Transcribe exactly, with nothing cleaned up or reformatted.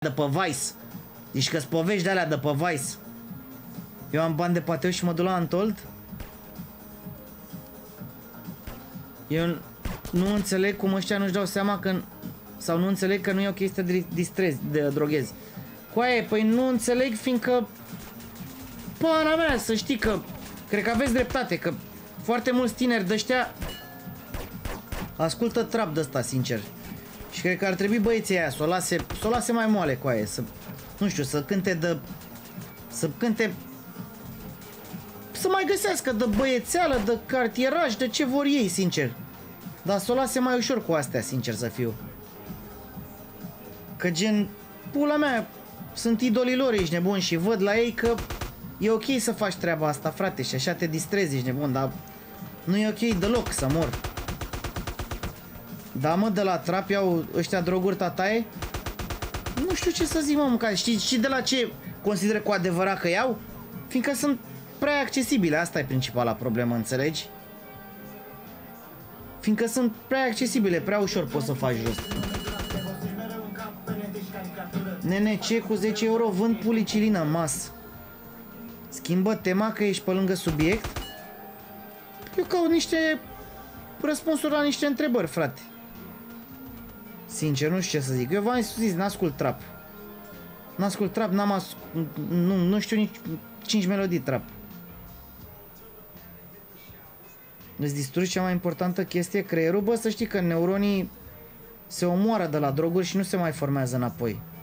de pe Vice. Deci că-s povești de alea de pe Vice. Eu am bani de pateu și mă duc la Untold? Eu nu înțeleg cum ăștia nu-și dau seama că... Sau nu înțeleg că nu e ok să te distrezi, de droghezi. Coaie, păi nu înțeleg fiindcă... Pana mea, să știi că... Cred că aveți dreptate, că foarte mulți tineri de-ăștia ascultă trap de ăsta, sincer. Și cred că ar trebui băieții aia să o lase, să o lase mai moale, coaie, să... Nu știu, să cânte de... Să cânte... Să mai găsească de băiețeală, de cartieraj, de ce vor ei, sincer. Dar să o lase mai ușor cu astea, sincer să fiu. Că gen... Pula mea, sunt idolii lor, ești nebun, și văd la ei că... E ok să faci treaba asta, frate, și așa te distrezi, ești nebun, dar... Nu e ok deloc să mor. Da, mă, de la trap iau ăștia droguri tataie? Nu știu ce să zic, mă, mânca. Știi, știi de la ce consideră cu adevărat că iau? Fiindcă sunt prea accesibile, asta e principala problemă, înțelegi? Fiindcă sunt prea accesibile, prea ușor poți să faci jos. Nene, ce cu zece euro vând pulicilină, mas. Schimbă tema că ești pe lângă subiect. Eu caut niște răspunsuri la niște întrebări, frate. Sincer, nu știu ce să zic. Eu v-am zis, n-ascult trap. N-ascult trap, n-am as... Nu, nu știu nici cinci melodii trap. Îți distrugi cea mai importantă chestie, creierul? Bă, să știi că neuronii se omoară de la droguri și nu se mai formează înapoi.